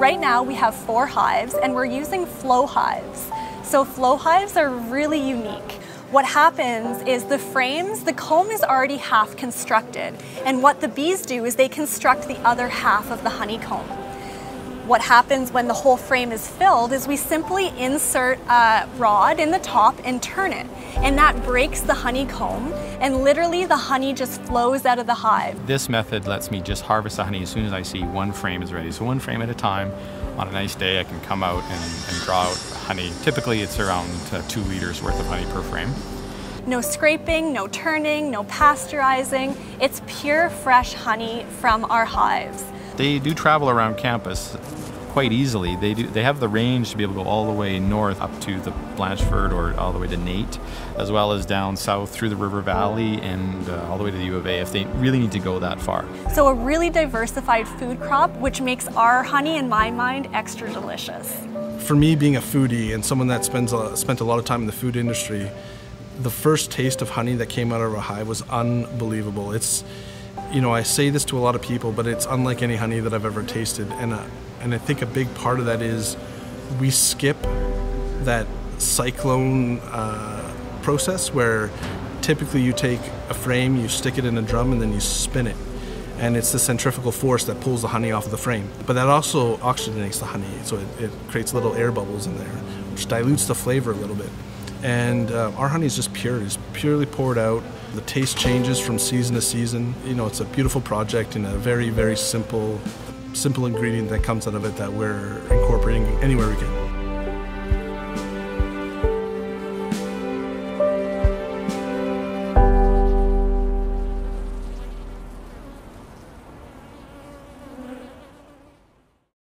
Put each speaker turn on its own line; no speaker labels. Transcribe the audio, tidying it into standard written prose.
right now we have 4 hives and we're using flow hives. So flow hives are really unique. What happens is the frames, the comb is already half constructed, and what the bees do is they construct the other half of the honeycomb. What happens when the whole frame is filled is we simply insert a rod in the top and turn it, and that breaks the honeycomb, and literally the honey just flows out of the hive.
This method lets me just harvest the honey as soon as I see one frame is ready. So one frame at a time. On a nice day I can come out and draw out honey. Typically it's around 2 liters worth of honey per frame.
No scraping, no turning, no pasteurizing. It's pure fresh honey from our hives.
They do travel around campus quite easily. They have the range to be able to go all the way north up to the Blanchford or all the way to Nate, as well as down south through the River Valley and all the way to the U of A if they really need to go that far.
So a really diversified food crop, which makes our honey, in my mind, extra delicious.
For me, being a foodie and someone that spent a lot of time in the food industry, the first taste of honey that came out of a hive was unbelievable. It's, you know, I say this to a lot of people, but it's unlike any honey that I've ever tasted. And I think a big part of that is we skip that cyclone process where typically you take a frame, you stick it in a drum, and then you spin it. And it's the centrifugal force that pulls the honey off of the frame. But that also oxygenates the honey, so it creates little air bubbles in there, which dilutes the flavor a little bit. And our honey is just pure. It's purely poured out. The taste changes from season to season. You know, it's a beautiful project and a very, very simple ingredient that comes out of it that we're incorporating anywhere we can.